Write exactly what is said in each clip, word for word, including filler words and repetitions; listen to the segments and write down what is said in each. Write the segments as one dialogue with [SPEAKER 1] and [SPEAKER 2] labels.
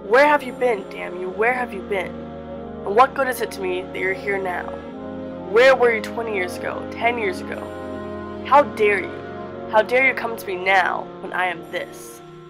[SPEAKER 1] Where have you been, damn you? Where have you been? And what good is it to me that you're here now? Where were you twenty years ago, ten years ago? How dare you? How dare you come to me now when I am this?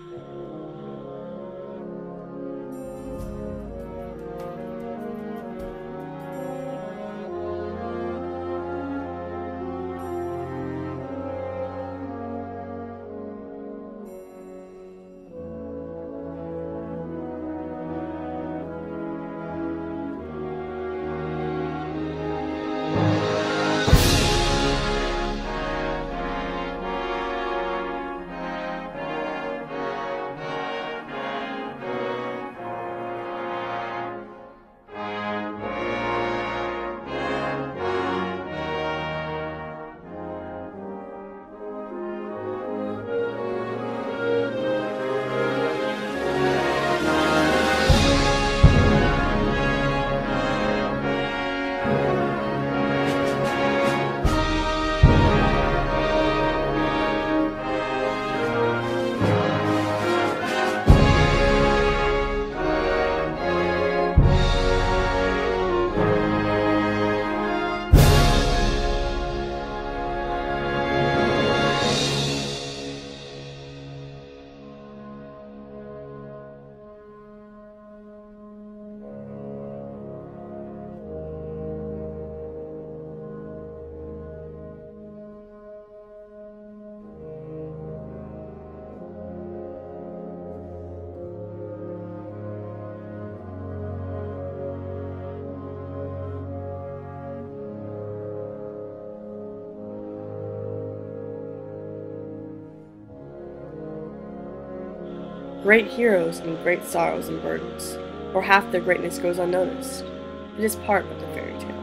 [SPEAKER 1] Great heroes and great sorrows and burdens, or half their greatness goes unnoticed. It is part of the fairy tale.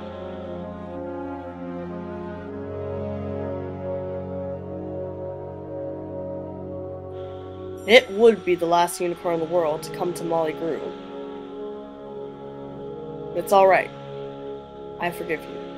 [SPEAKER 1] It would be the last unicorn in the world to come to Molly Grew. It's alright. I forgive you.